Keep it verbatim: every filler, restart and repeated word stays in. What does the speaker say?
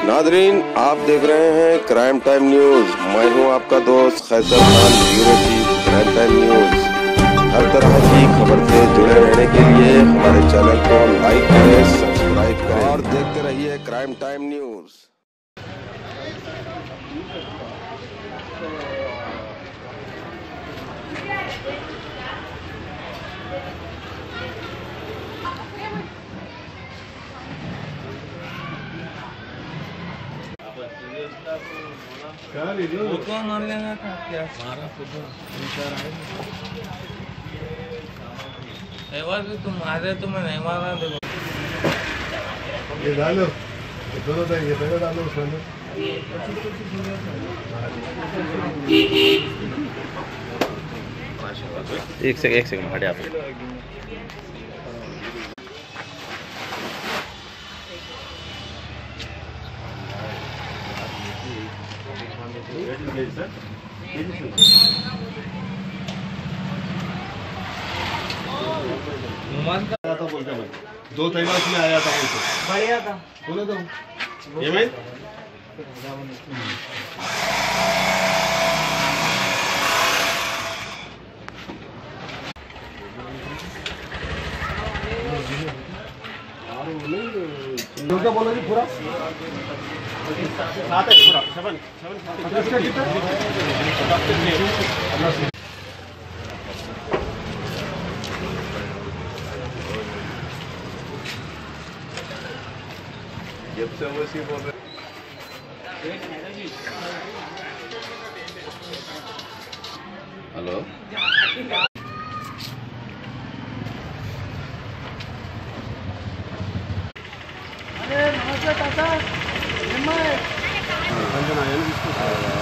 Nadreen, आप देख रहे हैं क्राइम टाइम न्यूज। मैं हूं आपका दोस्त Qaiser Khan, bureau chief crime time news. हर तरह की खबर से जुड़े रहने के लिए हमारे चैनल को लाइक करें, सब्सक्राइब करें और देखते रहिए क्राइम टाइम न्यूज। फोटो मार लेना था क्या? मारा फोटो भी तुम मारे तो मैं नहीं मारा। देखो ये डालो, दोनों टाइम ये पहले डालो उसमें। एक सेकंड एक सेकंड हटे आप। था बोलते मैं दो तैनात में आया था उनसे बढ़िया था बोले तो ये मैं क्या बोला जी पूरा सात है पूरा सेवन सेवन कितना जब से वो सी बोल रहे हेलो अरे नमस्ते काका।